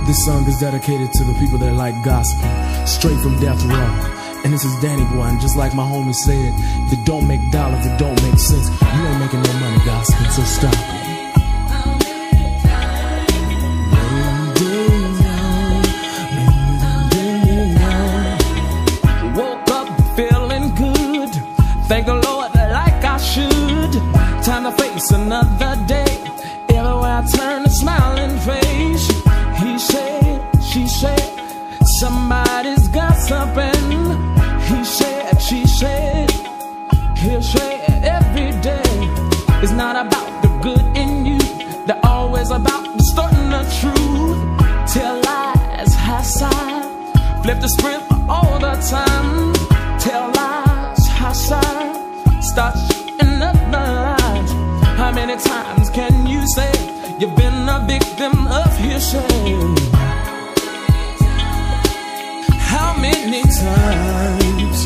This song is dedicated to the people that like gospel, straight from death row. And this is Danny Boy, and just like my homie said, if it don't make dollars, it don't make sense. You ain't making no money, gospel, so stop. Woke up feeling good, thank the Lord like I should. Time to face another day, everywhere I turn a smiling face. He said, she said, somebody's got something. He said, she said, he'll say every day. It's not about the good in you, they're always about distorting the truth. Tell lies, high side, flip the script all the time. Tell lies, high side, start shooting up the lines. How many times can you say you've been a victim of hearsay? How many times?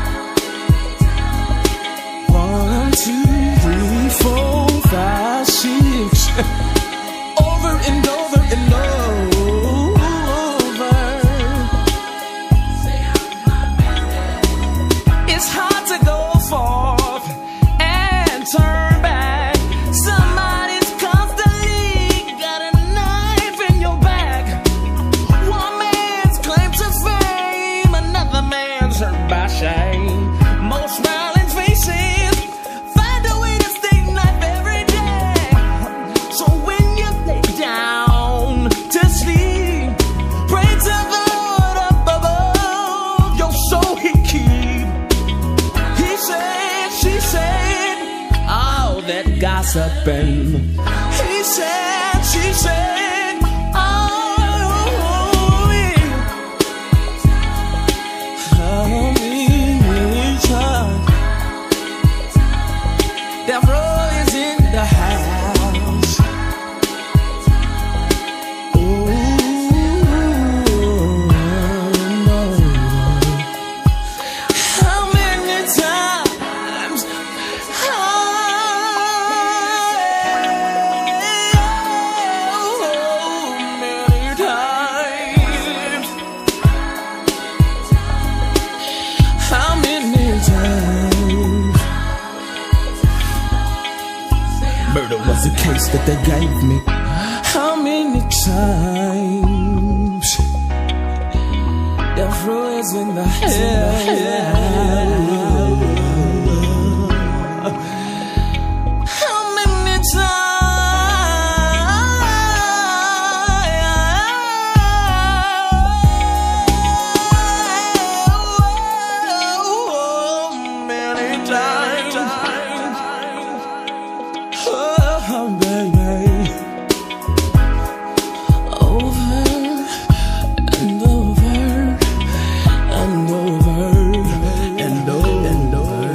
1, 2, 3, 4, 5, 6. Over and over and over. It's hard to go forth and turn back. Somebody's constantly got a knife in your back. One man's claim to fame, another man's hurt by shame. Most smiling faces find a way to stay alive every day. So when you lay down to sleep, pray to the Lord up above, your soul he keep. He said, she said, all that gossiping. He said, she said, oh, yeah. How many times? That road is in the house. Ooh, no. How many times? Many times. How many times? Murder was a case that they gave me. How many times? Death row is in the house. How many times? Oh, baby. Over and over and over and over and over.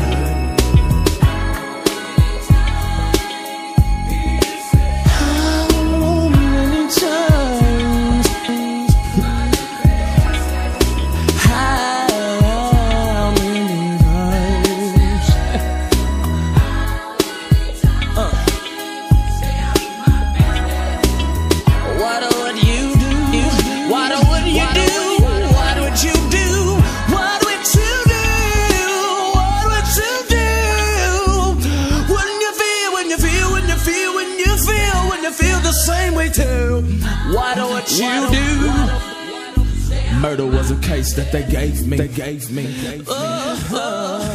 How many times? How many times? What would you do? What would you do? What would you do? What would you do? What would you do? When you feel, when you feel, when you feel, when you feel, when you feel the same way too. What would you do? Murder was a case that they gave me.